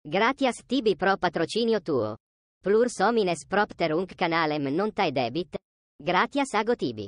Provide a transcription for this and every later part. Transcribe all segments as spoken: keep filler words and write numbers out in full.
Gratias tibi pro patrocinio tuo. Plurs homines propter unc canalem non tae debit. Gratias ago tibi.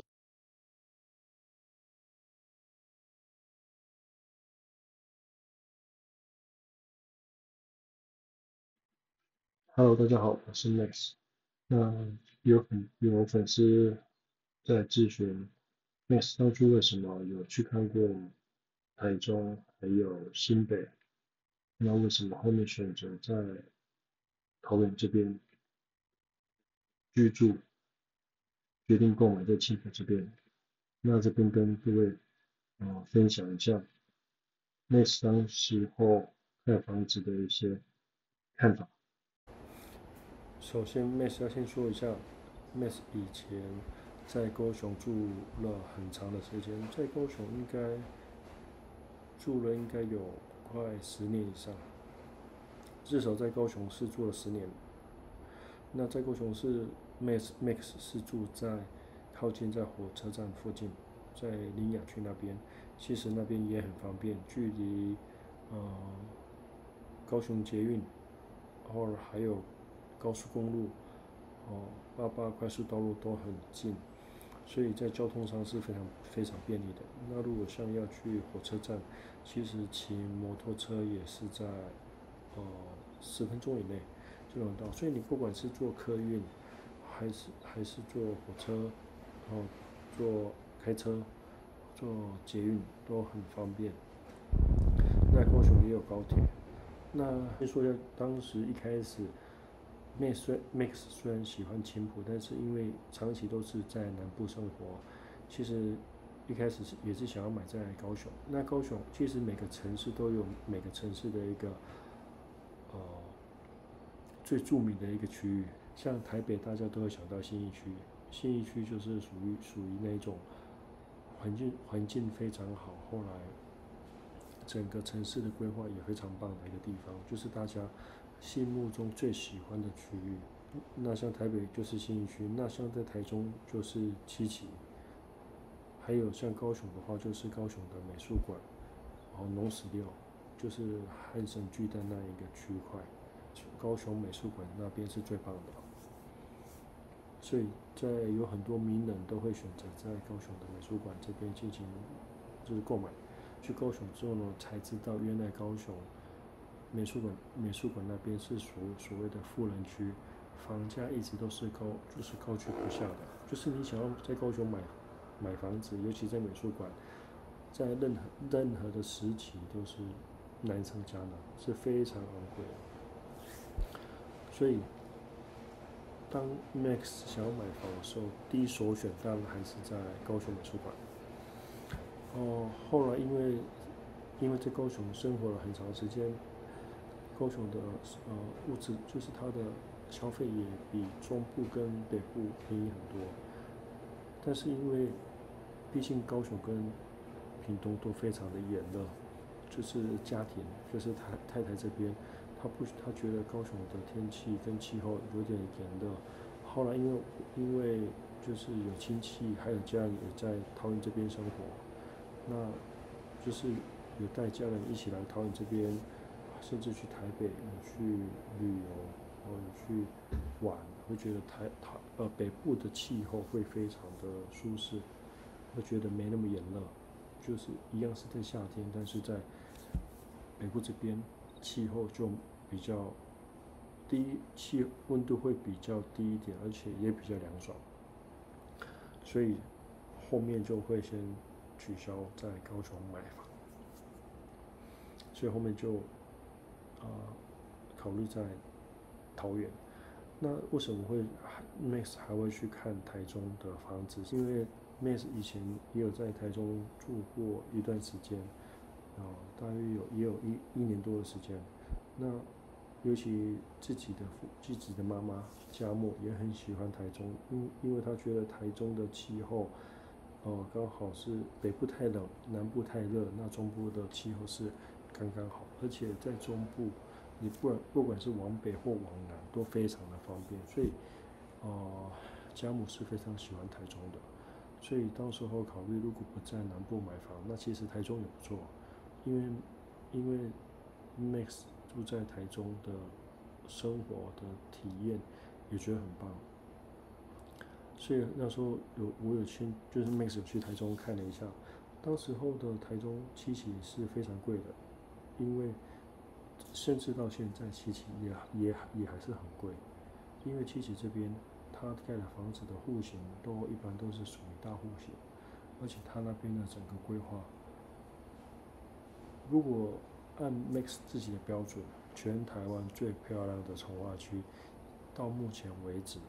Hello，大家好，我是 Max。那有粉有粉丝在咨询，Max 当初为什么有去看过台中还有新北，那为什么后面选择在桃园这边居住，决定购买在青浦这边？那这边跟各位呃分享一下 Max 当时候看房子的一些看法。 首先，Max 要先说一下，Max 以前在高雄住了很长的时间，在高雄应该住了应该有快十年以上，至少在高雄市住了十年。那在高雄市，Max Max 是住在靠近在火车站附近，在林雅区那边，其实那边也很方便，距离呃高雄捷运，或者还有高速公路，哦，八八快速道路都很近，所以在交通上是非常非常便利的。那如果像要去火车站，其实骑摩托车也是在呃十分钟以内就能到。所以你不管是坐客运，还是还是坐火车，然后坐开车、坐捷运都很方便。那高雄也有高铁。那先说一下，当时一开始，Max 虽 Max 虽然喜欢青浦，但是因为长期都是在南部生活，其实一开始也是想要买在高雄。那高雄其实每个城市都有每个城市的一个呃最著名的一个区域，像台北大家都会想到信义区，信义区就是属于属于那种环境环境非常好，后来整个城市的规划也非常棒的一个地方，就是大家心目中最喜欢的区域。那像台北就是信义区，那像在台中就是七期，还有像高雄的话就是高雄的美术馆，然后农十六就是汉神巨蛋那一个区块，高雄美术馆那边是最棒的。所以在有很多名人都会选择在高雄的美术馆这边进行就是购买。去高雄之后呢，才知道原来高雄美术馆美术馆那边是所所谓的富人区，房价一直都是高，就是高居不下的。就是你想要在高雄买买房子，尤其在美术馆，在任何任何的时期都是难上加难，是非常昂贵的。所以当 Max 想要买房的时候，第一首选当然还是在高雄美术馆。哦，后来因为因为在高雄生活了很长时间，高雄的呃物质就是它的消费也比中部跟北部便宜很多。但是因为毕竟高雄跟屏东都非常的炎热，就是家庭就是太太太这边，她不她觉得高雄的天气跟气候有点炎热。后来因为因为就是有亲戚还有家人也在桃园这边生活，那就是有带家人一起来桃园这边，甚至去台北有去旅游，或者去玩，会觉得台台呃北部的气候会非常的舒适，会觉得没那么炎热，就是一样是在夏天，但是在北部这边气候就比较低，气温度会比较低一点，而且也比较凉爽，所以后面就会先取消在高雄买房，所以后面就呃考虑在桃园。那为什么会 Max 还会去看台中的房子？是因为 Max 以前也有在台中住过一段时间，啊、呃，大约有也有一一年多的时间。那尤其自己的父自己的妈妈家木也很喜欢台中，因因为他觉得台中的气候，呃，刚好是北部太冷，南部太热，那中部的气候是刚刚好，而且在中部，你不管不管是往北或往南都非常的方便，所以，呃，家母是非常喜欢台中的，所以到时候考虑如果不在南部买房，那其实台中也不错，因为因为 Max 住在台中的生活的体验，也觉得很棒。所以那时候有我有去，就是 Max 有去台中看了一下，当时候的台中七期是非常贵的，因为甚至到现在七期也也也还是很贵，因为七期这边它盖的房子的户型都一般都是属于大户型，而且它那边的整个规划，如果按 Max 自己的标准，全台湾最漂亮的重划区，到目前为止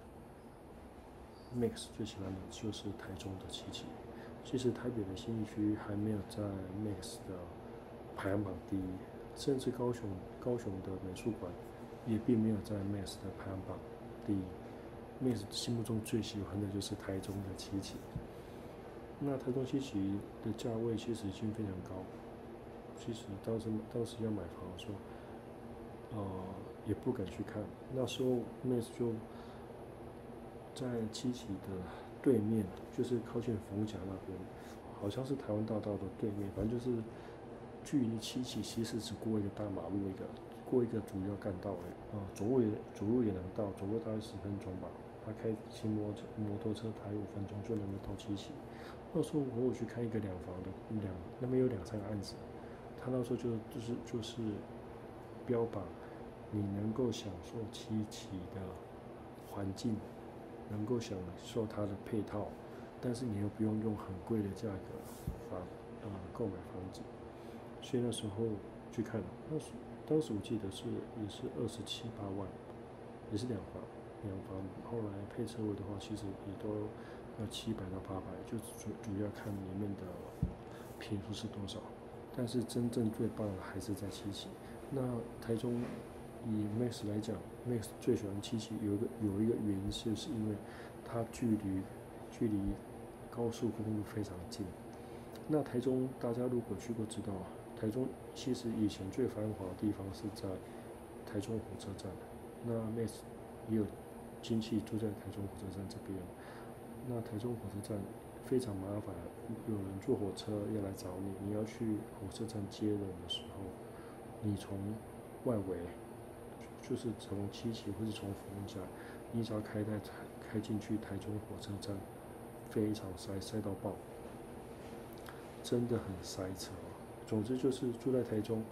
，Max 最喜欢的就是台中的七期。其实台北的信义区还没有在 Max 的排行榜第一，甚至高雄高雄的美术馆也并没有在 Max 的排行榜第一。Max 心目中最喜欢的就是台中的七期。那台中七期的价位其实已经非常高，其实当时当时要买房的时候，呃，也不敢去看。那时候 Max 就在七期的对面，就是靠近逢甲那边，好像是台湾大道的对面，反正就是距离七期其实只过一个大马路，一个过一个主要干道而已。啊、呃，走路也走路也能到，走路大概十分钟吧。他开骑摩托摩托车开五分钟就能够到七期。那时候我有去看一个两房的两，那边有两三个案子，他那时候就就是就是标榜你能够享受七期的环境，能够享受它的配套，但是你又不用用很贵的价格房呃购买房子，所以那时候去看，那时当时我记得是也是二十七八万，也是两房两房，后来配车位的话，其实也都要七百到八百，就主主要看里面的坪数是多少。但是真正最棒的还是在七期。那台中以 Max 来讲 ，Max 最喜欢七期，有一个有一个原因是是因为它距离距离高速公路非常近。那台中大家如果去过知道，台中其实以前最繁华的地方是在台中火车站。那 Max 也有亲戚住在台中火车站这边。那台中火车站非常麻烦，有人坐火车要来找你，你要去火车站接人的时候，你从外围，就是从七期或是从逢甲，你只要开在开进去台中火车站，非常塞，塞到爆，真的很塞车。总之就是住在台中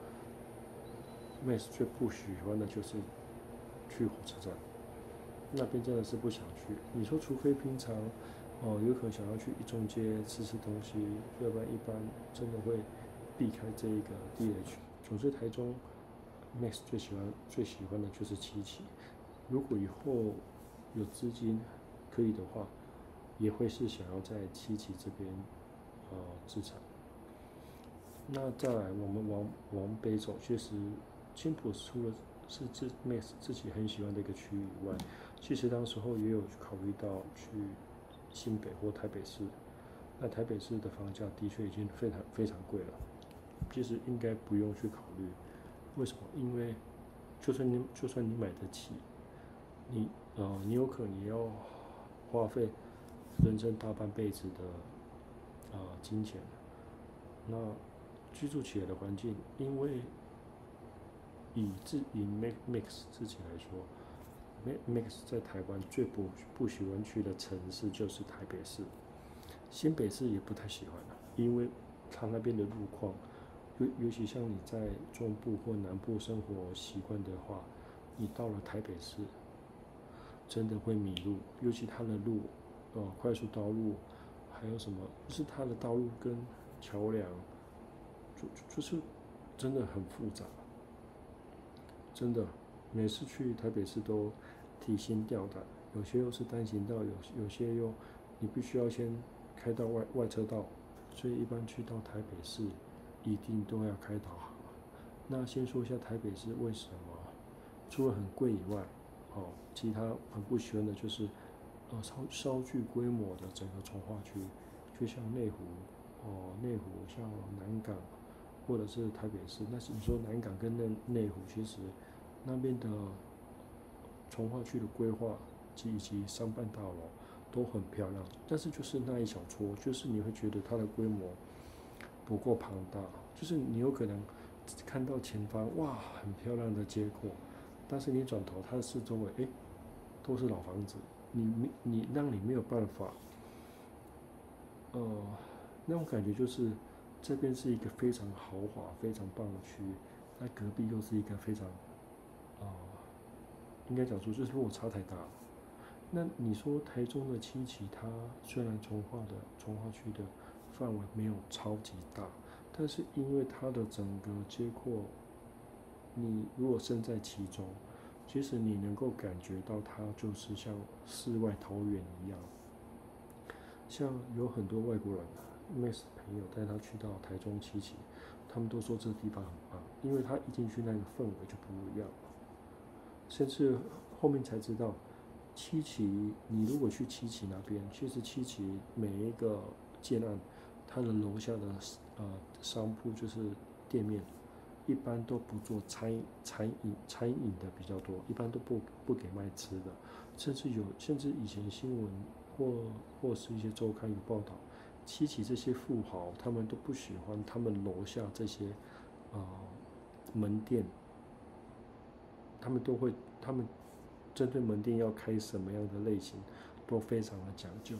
，Max 最不喜欢的就是去火车站。那边真的是不想去。你说，除非平常，哦，有可能想要去一中街吃吃东西，要不然一般真的会避开这一个地雷区。总之，台中 Max 最喜欢最喜欢的就是七期。如果以后有资金可以的话，也会是想要在七期这边呃自产。那再来，我们往往北走，确实青埔除了是自 Max 自己很喜欢的一个区域以外，其实当时候也有考虑到去新北或台北市。那台北市的房价的确已经非常非常贵了，其实应该不用去考虑。为什么？因为就算你就算你买得起，你呃你有可能也要花费人生大半辈子的呃金钱。那居住起来的环境，因为以自以 Max 自己来说 ，Max 在台湾最不不喜欢去的城市就是台北市，新北市也不太喜欢了，因为它那边的路况，尤尤其像你在中部或南部生活习惯的话，你到了台北市，真的会迷路，尤其它的路，呃，快速道路，还有什么，就是它的道路跟桥梁。就就是真的很复杂，真的每次去台北市都提心吊胆，有些又是单行道，有有些又你必须要先开到外外车道，所以一般去到台北市一定都要开导航。那先说一下台北市为什么，除了很贵以外，哦，其他很不喜欢的就是呃稍稍具规模的整个重划区，就像内湖，哦内湖像南港。或者是台北市，那你说南港跟内内湖，其实那边的重划区的规划以及商办大楼都很漂亮，但是就是那一小撮，就是你会觉得它的规模不够庞大，就是你有可能看到前方哇很漂亮的街廓，但是你转头，它的四周围哎都是老房子，你你让你没有办法，呃，那种感觉就是这边是一个非常豪华、非常棒的区域，那隔壁又是一个非常，呃，应该讲说就是落差太大了。那你说台中的七期，它虽然从化的从化区的范围没有超级大，但是因为它的整个街廓，你如果身在其中，其实你能够感觉到它就是像世外桃源一样。像有很多外国人啊 ，Max 朋友带他去到台中七期，他们都说这个地方很棒，因为他一进去那个氛围就不一样了。甚至后面才知道，七期你如果去七期那边，其实七期每一个建案，它的楼下的呃商铺就是店面，一般都不做餐餐饮餐饮的比较多，一般都不不给卖吃的，甚至有甚至以前新闻或或是一些周刊有报道，七期这些富豪他们都不喜欢他们楼下这些呃门店，他们都会他们针对门店要开什么样的类型，都非常的讲究，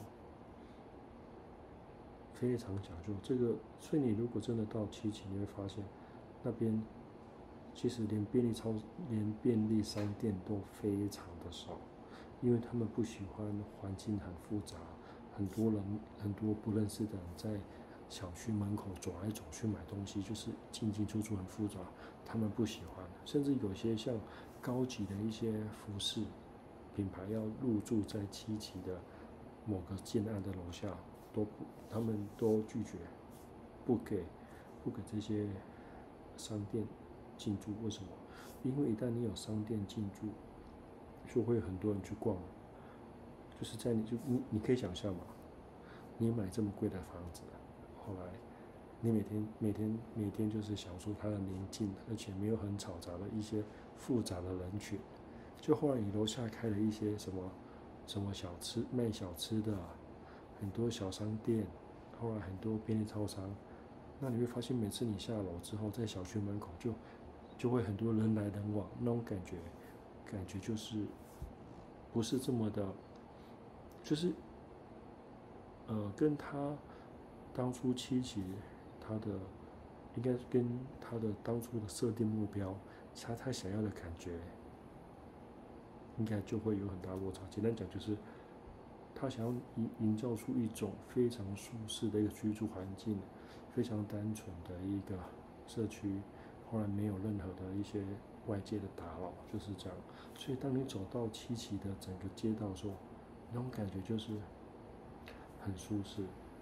非常讲究。这个，所以你如果真的到七期，你会发现那边其实连便利超、连便利商店都非常的少，因为他们不喜欢环境很复杂，很多人、很多不认识的人在小区门口走来走去买东西，就是进进出出很复杂，他们不喜欢。甚至有些像高级的一些服饰品牌要入驻在七期的某个建案的楼下，都不，他们都拒绝，不给，不给这些商店进驻。为什么？因为一旦你有商店进驻，就会很多人去逛，就是在你就你你可以想象嘛，你买这么贵的房子，后来你每天每天每天就是享受它的宁静，而且没有很嘈杂的一些复杂的人群。就后来你楼下开了一些什么什么小吃卖小吃的，很多小商店，后来很多便利超商，那你会发现每次你下楼之后，在小区门口就就会很多人来人往，那种感觉感觉就是不是这么的，就是呃跟他当初七期他的应该跟他的当初的设定目标，他他想要的感觉，应该就会有很大落差。简单讲就是，他想要营营造出一种非常舒适的一个居住环境，非常单纯的一个社区，后来没有任何的一些外界的打扰，就是这样。所以当你走到七期的整个街道的时候，那种感觉就是很舒适，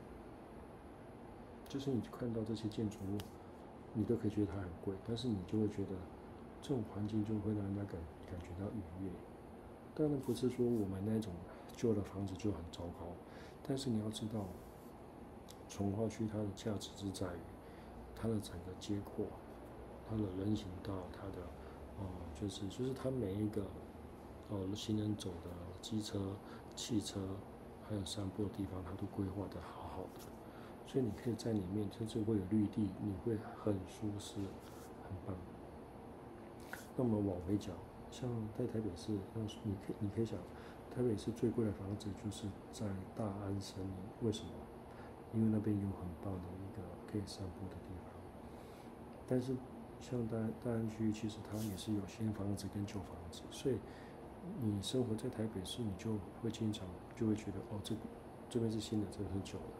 就是你看到这些建筑物，你都可以觉得它很贵，但是你就会觉得这种环境就会让人家感感觉到愉悦。当然不是说我们那种旧的房子就很糟糕，但是你要知道，从化区它的价值是在于它的整个街廓，它的人行道，它的哦、呃、就是就是它每一个哦、呃、行人走的机车、汽车，还有散步的地方，它都规划得好好的，所以你可以在里面，甚至会有绿地，你会很舒适，很棒。那么往回讲，像在台北市，那你可以你可以想，台北市最贵的房子就是在大安森林，为什么？因为那边有很棒的一个可以散步的地方。但是像大大安区，其实它也是有新房子跟旧房子，所以你生活在台北市，你就会经常就会觉得哦，这这边是新的，这边是旧的。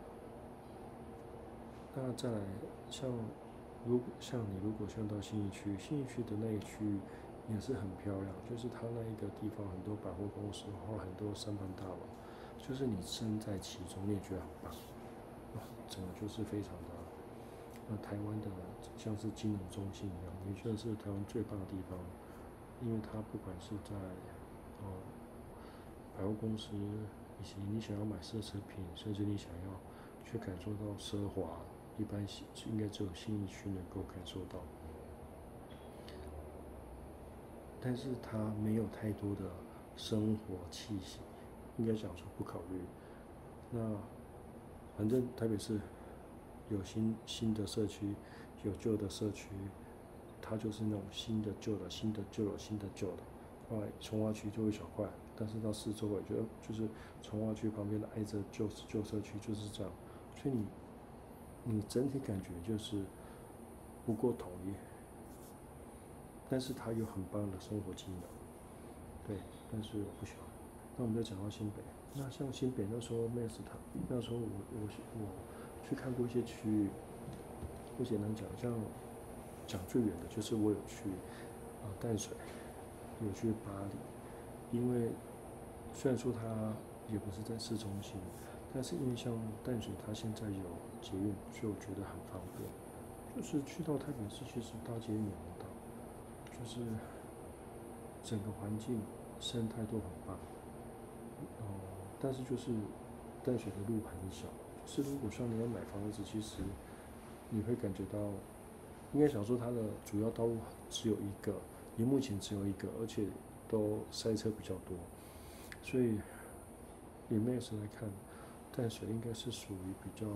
那再来，像如果像你如果像到信义区，信义区的那一区域也是很漂亮，就是它那一个地方很多百货公司，然后很多商办大楼，就是你身在其中，你也觉得很棒，整个就是非常的，呃，台湾的像是金融中心一样，你觉得是台湾最棒的地方，因为它不管是在呃百货公司，以及你想要买奢侈品，甚至你想要去感受到奢华，一般应该只有信义区能够感受到，但是它没有太多的生活气息，应该讲说不考虑。那反正台北市有新新的社区， 有旧的社区，它就是那种新的旧的、新的旧的、新的旧的。后来从化区就一小块，但是到四周围就就是从化区旁边的挨着旧旧社区就是这样，所以你你整体感觉就是不够统一，但是它有很棒的生活机能，对，但是我不喜欢。那我们再讲到新北，那像新北那时候 Max 他那时候我我我去看过一些区域，我简单讲，像讲最远的就是我有去啊、呃、淡水，有去巴黎，因为虽然说它也不是在市中心，但是因为像淡水它现在有捷运，所以我觉得很方便。就是去到台北市，其实搭捷运也能到，就是整个环境生态都很棒。哦、呃，但是就是淡水的路很小，就是如果像你要买房子，其实你会感觉到，应该想说它的主要道路只有一个，以目前只有一个，而且都塞车比较多，所以以 Max 来看，淡水应该是属于比较。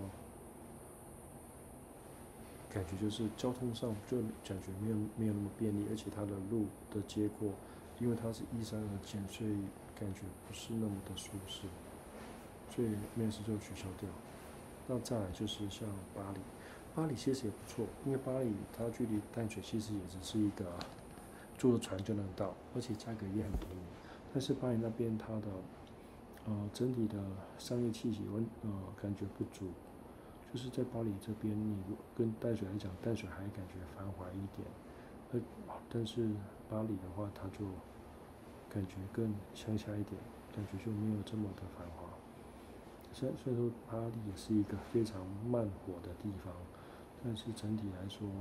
感觉就是交通上就感觉没有没有那么便利，而且它的路的结构，因为它是依山而建，所以感觉不是那么的舒适，所以面试就取消掉。那再来就是像巴黎，巴黎其实也不错，因为巴黎它距离淡水其实也只是一个坐船就能到，而且价格也很便宜。但是巴黎那边它的呃整体的商业气息呃感觉不足。就是在巴黎这边，你跟淡水来讲，淡水还感觉繁华一点，呃，但是巴黎的话，它就感觉更乡下一点，感觉就没有这么的繁华。虽然虽然说巴黎也是一个非常慢活的地方，但是整体来说，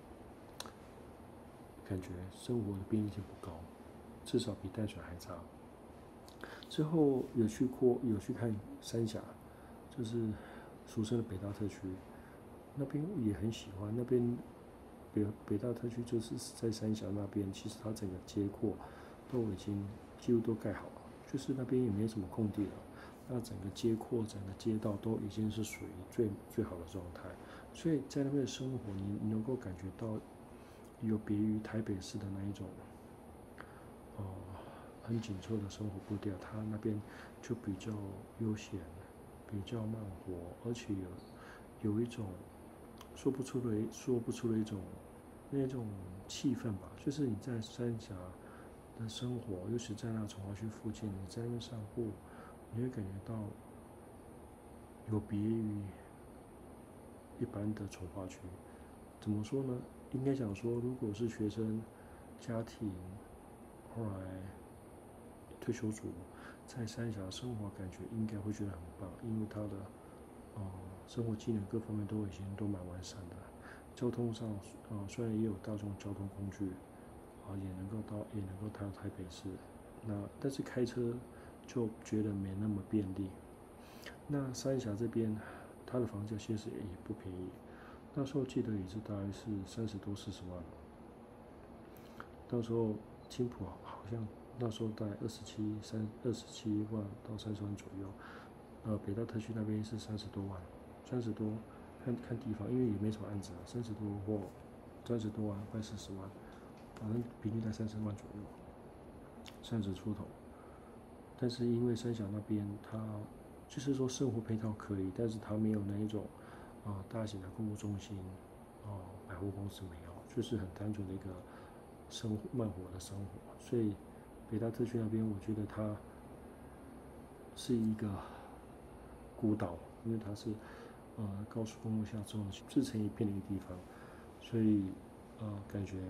感觉生活的便利性不高，至少比淡水还差。之后有去过，有去看三峡，就是。俗称的北大特区，那边也很喜欢。那边北北大特区就是在三峡那边，其实它整个街廓都已经几乎都盖好了，就是那边也没什么空地了。那整个街廓、整个街道都已经是属于最最好的状态，所以在那边的生活，你你能够感觉到有别于台北市的那一种，哦、呃，很紧凑的生活步调，它那边就比较悠闲。比较慢活，而且有有一种说不出的说不出的一种那种气氛吧，就是你在三峡的生活，尤其在那从化区附近，你在那边散步，你会感觉到有别于一般的从化区。怎么说呢？应该讲说，如果是学生家庭，后来退休族。在三峡生活，感觉应该会觉得很棒，因为它的呃生活技能各方面都已经都蛮完善的。交通上，呃虽然也有大众交通工具，啊、呃、也能够到也能够到台北市，那但是开车就觉得没那么便利。那三峡这边，它的房价其实也不便宜，那时候记得也是大概是三十多四十万，到时候青埔好像。那时候大概二十七三二十七万到三十万左右，呃，北大特区那边是三十多万，三十多，看看地方，因为也没什么案子，三十多或三十多万，快四十万，反正平均在三十万左右，三十出头。但是因为三峡那边它就是说生活配套可以，但是它没有那一种啊、呃、大型的购物中心，哦、呃、百货公司没有，就是很单纯的一个生活慢活的生活，所以。北大特区那边，我觉得它是一个孤岛，因为它是呃高速公路下这种自成一片的一个地方，所以呃感觉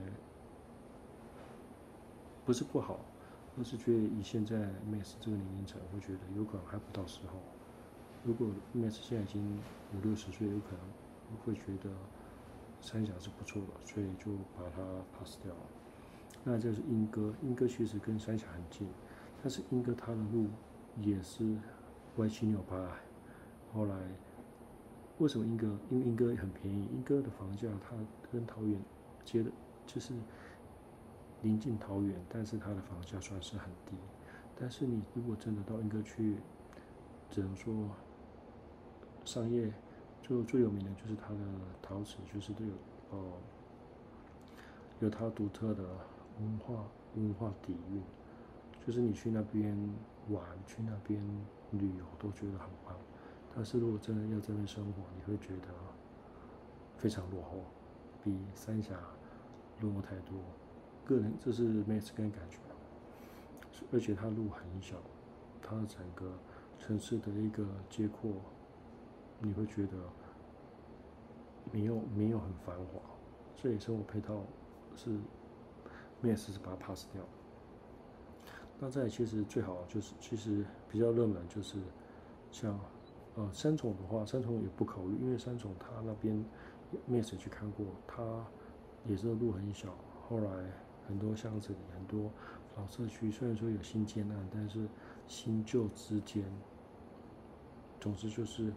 不是不好，而是觉得以现在 Max 这个年龄层，会觉得有可能还不到时候。如果 Max 现在已经五六十岁，有可能会觉得三峡是不错的，所以就把它 pass 掉了。那就是莺歌，莺歌其实跟三峡很近，但是莺歌它的路也是歪七扭八。后来为什么莺歌？因为莺歌很便宜，莺歌的房价它跟桃园接的，就是临近桃园，但是它的房价算是很低。但是你如果真的到莺歌去，只能说商业就最有名的就是它的陶瓷，就是都有哦，有它独特的文化文化底蕴，就是你去那边玩，去那边旅游都觉得很棒。但是如果真的要这边生活，你会觉得非常落后，比三峡落后太多。个人这是 Max 个人感觉，而且它路很小，它整个城市的一个街廓，你会觉得没有没有很繁华，所以生活配套是 Max 是把它 pass 掉。那再来其实最好就是其实比较热门就是像呃三重的话，三重也不考虑，因为三重它那边 Max 去看过，它也是路很小，后来很多巷子里很多老社区，虽然说有新建案，但是新旧之间，总之就是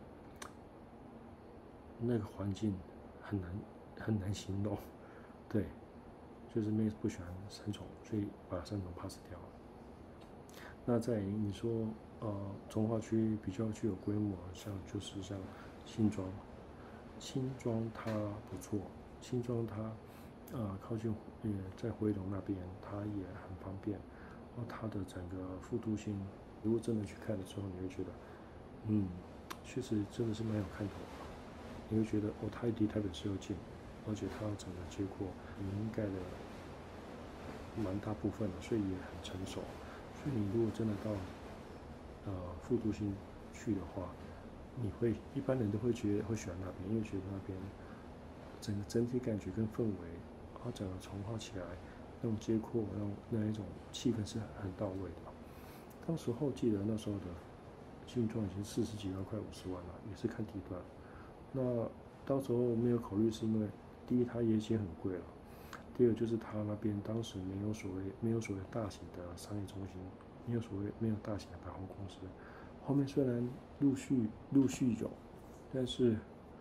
那个环境很难很难形容，对，就是 Max 不喜欢三重，所以把三重 pass 掉了。那在你说呃从化区比较具有规模，像就是像新庄，新庄它不错，新庄它呃靠近也在回龙那边，它也很方便。然后它的整个复都性，如果真的去看的时候，你会觉得，嗯，确实真的是蛮有看头的。你会觉得哦，它离台北市又近，而且它整个街廓已经盖了蛮大部分了，所以也很成熟。所以你如果真的到呃复都性去的话，你会一般人都会觉得会喜欢那边，因为觉得那边整个整体感觉跟氛围，然后整个重化起来那种街廓，那种那一种气氛是很到位的。当时候记得那时候的新庄已经四十几万快五十万了，也是看地段。那到时候没有考虑是因为第一它也已经很贵了。第二就是他那边当时没有所谓没有所谓大型的商业中心，没有所谓没有大型的百货公司。后面虽然陆续陆续有，但是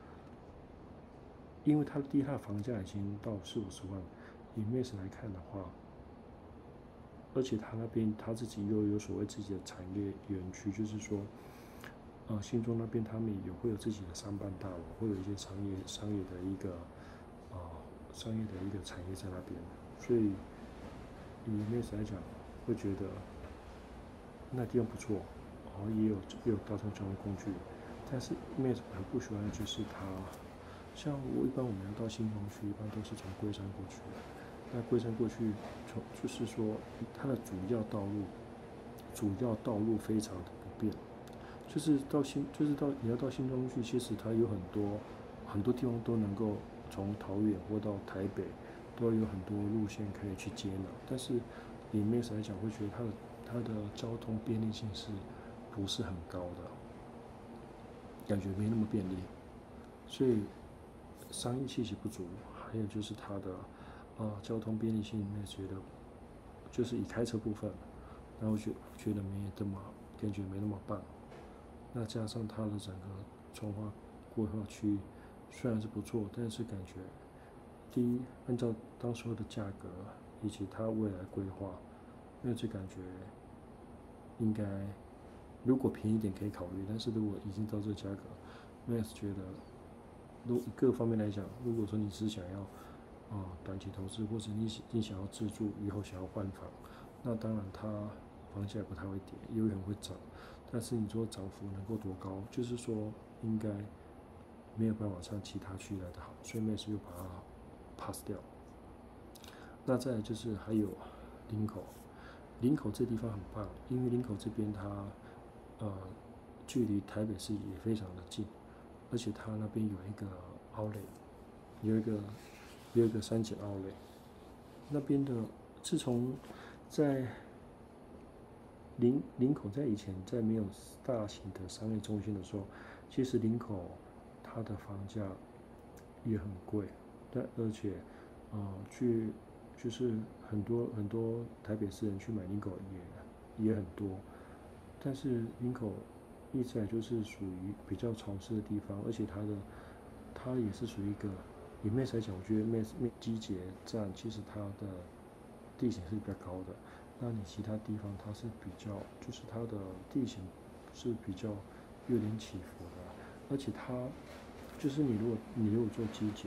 因为它第一它的房价已经到四五十万，以 Max 来看的话，而且他那边他自己又有所谓自己的产业园区，就是说，呃，新庄那边他们也会有自己的商办大楼，会有一些商业商业的一个呃商业的一个产业在那边，所以以 Max 来讲，会觉得那地方不错，然后也有也有大众交通工具，但是 Max 很不喜欢的就是它，像我一般我们要到新庄区，一般都是从龟山过去的。那龟山过去，从就是说它的主要道路，主要道路非常的不便，就是到新就是到你要到新庄去，其实它有很多很多地方都能够从桃园或到台北，都有很多路线可以去接纳，但是以 Max 来讲，会觉得它的它的交通便利性是不是很高的，感觉没那么便利，所以商业气息不足，还有就是它的呃交通便利性，也觉得就是以开车部分，然后觉觉得没这么感觉没那么棒。那加上它的整个从化规划区虽然是不错，但是感觉第一按照当时候的价格以及它未来规划，那就感觉应该如果便宜一点可以考虑，但是如果已经到这个价格，那也是觉得如各方面来讲，如果说你是想要啊、呃、短期投资，或者你你想要自住，以后想要换房，那当然它房价也不太会跌，有可能会涨，但是你说涨幅能够多高，就是说应该没有办法像其他区来的好，所以 Max 又把它 pass 掉。那再来就是还有林口，林口这地方很棒，因为林口这边它呃距离台北市也非常的近，而且它那边有一个outlet，有一个有一个三井outlet，那边的自从在林林口在以前在没有大型的商业中心的时候，其实林口它的房价也很贵，但而且呃去就是很多很多台北市人去买林口也也很多，但是林口一直来就是属于比较潮湿的地方，而且它的它也是属于一个以 Max 来讲，我觉得 Max 机捷站其实它的地形是比较高的，那你其他地方它是比较就是它的地形是比较有点起伏的，而且它就是你如果你如果做机捷，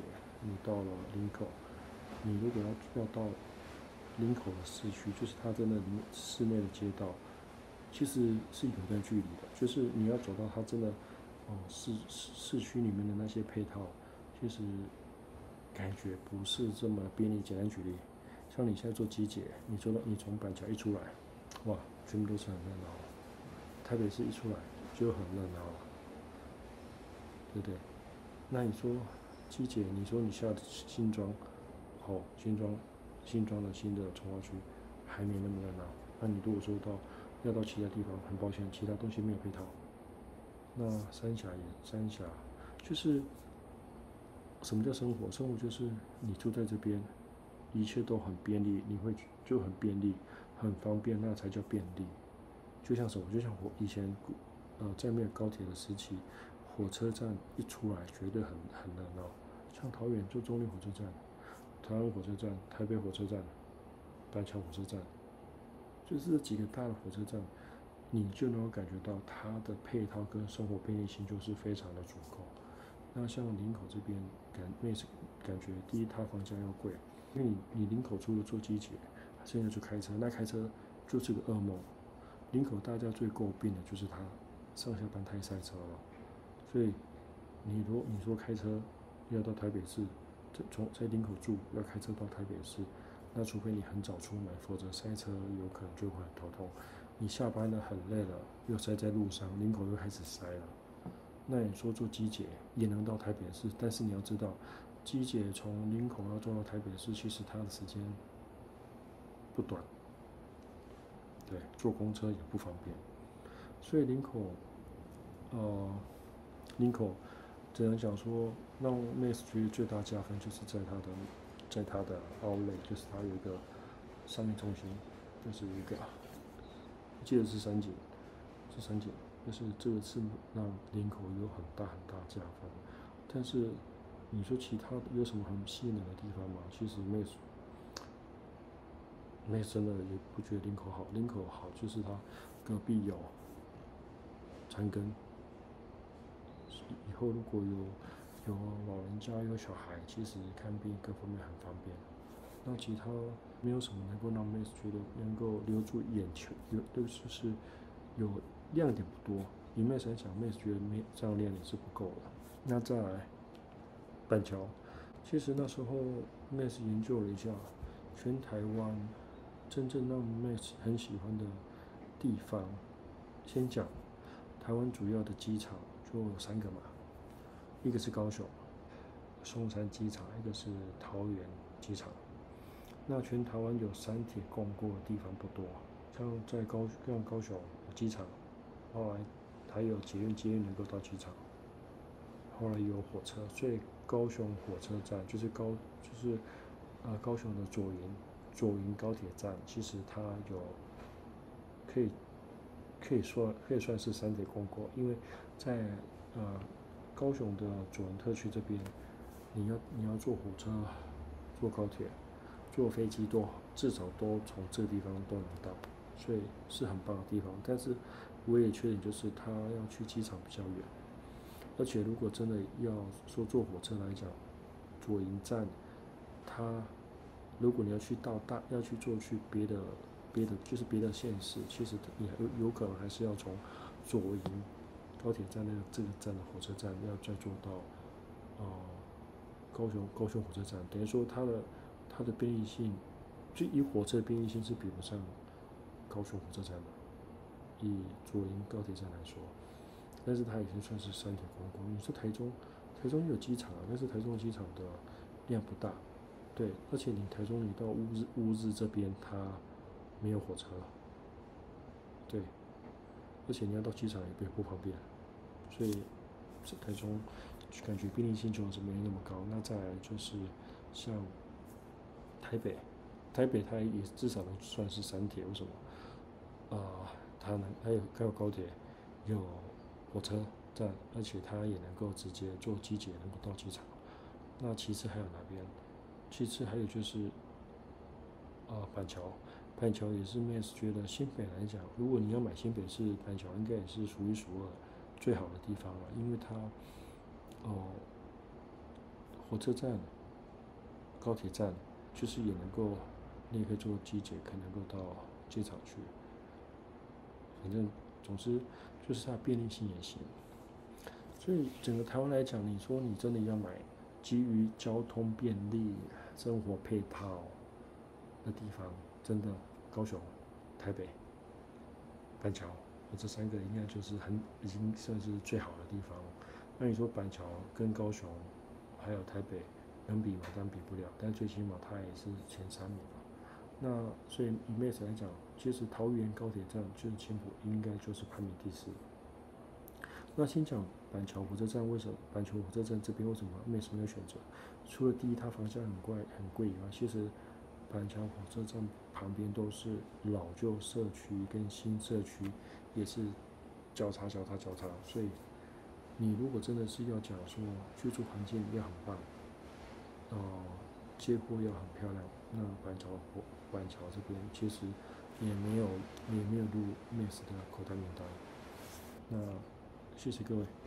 你到了林口，你如果要要到林口的市区，就是它真的市内的街道，其实是有段距离的，就是你要走到它真的哦市市区里面的那些配套，其实感觉不是这么便利。简单举例，像你现在坐机捷，你坐到你从板桥一出来，哇，全部都是很热闹。台北市一出来就很热闹了，对不对？那你说机捷，你说你下新庄，好，新庄新庄的新的重划区还没那么热闹。那你如果说到要到其他地方，很抱歉，其他东西没有配套。那三峡也三峡，就是什么叫生活？生活就是你住在这边，一切都很便利，你会就很便利，很方便，那才叫便利。就像什么？就像我以前，呃，在没有高铁的时期，火车站一出来，绝对很很热闹。像桃园就中立火车站、台湾火车站、台北火车站、板桥火车站，就是这几个大的火车站，你就能够感觉到它的配套跟生活便利性就是非常的足够。那像林口这边感那是感觉，第一它房价要贵，因为你你林口除了坐机捷，现在就开车，那开车就是个噩梦。林口大家最诟病的就是它上下班太塞车了，所以你如果你说开车要到台北市，从在林口住要开车到台北市，那除非你很早出门，否则塞车有可能就会很头痛。你下班了很累了，又塞在路上，林口又开始塞了。那你说坐机捷也能到台北市，但是你要知道，机捷从林口要坐到台北市，其实它的时间不短。对，坐公车也不方便，所以林口，呃，林口只能讲说，让 Max 觉得最大加分就是在它的，在它的 Outlet， 就是它有一个商业中心，就是一个，我记得是三井，是三井，就是这个是让林口有很大很大加分。但是你说其他的有什么很吸引人的地方吗？其实 Max。那真的也不觉得林口好，林口好就是它隔壁有长庚，以后如果有有老人家有小孩，其实看病各方面很方便。那其他没有什么能够让妹子觉得能够留住眼球，有就是有亮点不多。以妹子来讲，妹子觉得没这样亮点是不够的。那再来板桥，其实那时候妹子研究了一下，全台湾。真正让 Max 很喜欢的地方，先讲台湾主要的机场就有三个嘛，一个是高雄松山机场，一个是桃园机场。那全台湾有三铁共过的地方不多，像在高像高雄机场，后来还有捷运，捷运能够到机场，后来有火车，所以高雄火车站就是高就是呃高雄的左营。左营高铁站其实它有可以可以说可以算是三铁共过，因为在呃高雄的左营特区这边，你要你要坐火车、坐高铁、坐飞机都至少都从这个地方都能到，所以是很棒的地方。但是唯一缺点就是它要去机场比较远，而且如果真的要说坐火车来讲，左营站它。如果你要去到大，要去坐去别的别的就是别的县市，其实你有有可能还是要从左营高铁站那个这个站的火车站，要再坐到呃高雄高雄火车站，等于说它的它的便利性，就以火车的便利性是比不上高雄火车站的，以左营高铁站来说，但是它已经算是三铁共过。你说台中，台中有机场啊，但是台中机场的量不大。对，而且你台中你到乌日乌日这边，它没有火车，对，而且你要到机场也不方便，所以台中感觉便利性就是没那么高。那再来就是像台北，台北它也至少能算是三铁，为什么？啊、呃，它能还有还有高铁，有火车站，而且它也能够直接坐机捷能够到机场。那其次还有哪边？其次还有就是，啊、呃，板桥，板桥也是 Max 觉得新北来讲，如果你要买新北市，板桥应该也是数一数二最好的地方了，因为它，哦、呃，火车站高铁站，就是也能够，你也可以坐机捷，可能够到机场去。反正总之就是它便利性也行。所以整个台湾来讲，你说你真的要买基于交通便利、生活配套的地方，真的高雄、台北、板桥，这三个应该就是很已经算是最好的地方。那你说板桥跟高雄还有台北能比吗？当然比不了，但最起码它也是前三名嘛。那所以以 M A X 来讲，其实桃园高铁站就是青埔，应该就是排名第四。那先讲板桥火车站，为什么板桥火车站这边为什么 M A X 没有选择？除了第一，它房价很贵很贵以外，其实板桥火车站旁边都是老旧社区跟新社区，也是交叉交叉交叉，所以你如果真的是要讲说居住环境要很棒，呃，街廓要很漂亮，那板桥板桥这边其实也没有也没有入 M A X 的口袋名单。那谢谢各位。